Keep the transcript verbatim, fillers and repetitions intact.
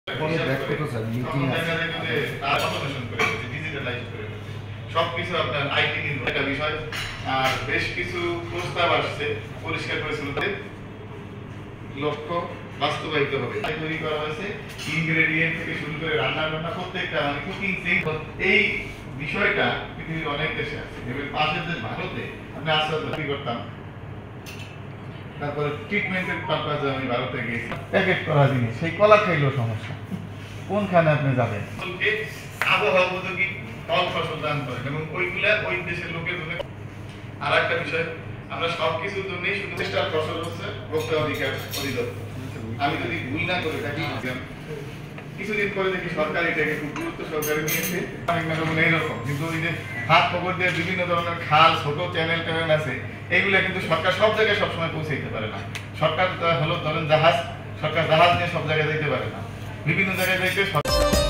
পরে দেখো তো স্যার মিটিং আছে অটোমেশন করে দিয়েছে, ডিজিটালাইজ করে দিয়েছে সবকিছু আপনার আইটি নির্ভর একটা বিষয়। আর বেশ কিছু প্রস্তাব আসছে পরিষ্কার পরিচ্ছন্নতা লক্ষ্য বাস্তবায়িত হবে তৈরি করা হয়েছে। ইনগ্রেডিয়েন্ট থেকে শুরু করে রান্না বান্না প্রত্যেকটা মানে কুকিং এই বিষয়টা পৃথিবীর অনেক দেশে আছে। এবার পাশের দেশ ভারতে আমি আস্তে আস্তে করতাম, তারপরে ট্রিটমেন্টের পারপাসে আমি ভারতে গেছি, প্যাকেট করা জিনিস সেই কলা খাইলেও সমস্যা, কোনখানে আপনি যাবেন? আবহাওয়া উপযোগী ফল ফসল দান করেন এবং ওইগুলা ওই দেশের লোকের জন্য। আর একটা বিষয়, আমরা সবকিছুর জন্যই শুধু চেষ্টার ফসল হচ্ছে ভোক্তা অধিকার অধিদপ্তর। আমি যদি ভুল না করে থাকি, কিছুদিন পরে দেখি সরকার এটাকে খুব গুরুত্ব সহকারে নিয়েছে এইরকম, কিন্তু ওই যে হাত খবর দিয়ে বিভিন্ন ধরনের খাল ছোট চ্যানেল ট্যানেল আছে, এইগুলা কিন্তু সরকার সব জায়গায় সবসময় পৌঁছাইতে পারে না। সরকার হলো ধরেন জাহাজ, সরকার জাহাজ নিয়ে সব জায়গায় যেতে পারে না, বিভিন্ন জায়গায় যাইতে